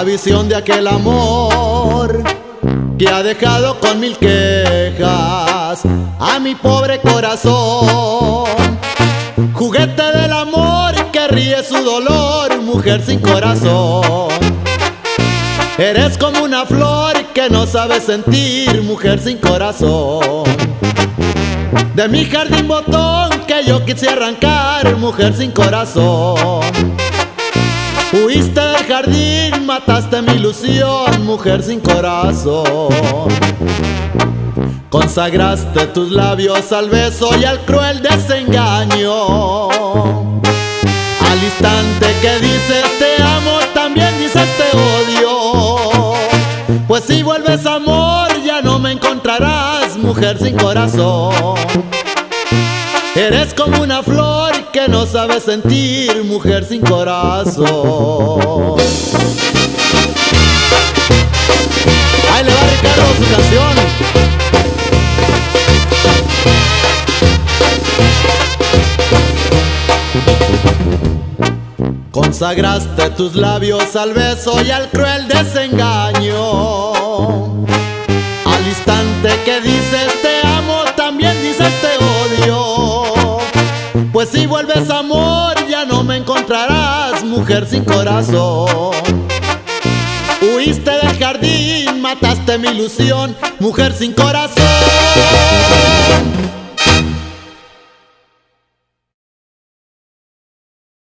la visión de aquel amor que ha dejado con mil quejas a mi pobre corazón. Juguete del amor que ríe su dolor, mujer sin corazón. Eres como una flor que no sabe sentir, mujer sin corazón. De mi jardín botón que yo quise arrancar, mujer sin corazón. Huiste del jardín, mataste mi ilusión, mujer sin corazón. Consagraste tus labios al beso y al cruel desengaño. Al instante que dices te amo, también dices te odio. Pues si vuelves amor, ya no me encontrarás, mujer sin corazón. Eres como una flor que no sabe sentir, mujer sin corazón. Ahí le va Ricardo su canción. Consagraste tus labios al beso y al cruel desengaño. Al instante que dices te amo, también dices te odio. Pues si vuelves amor, ya no me encontrarás, mujer sin corazón. Huiste del jardín, mataste mi ilusión, mujer sin corazón.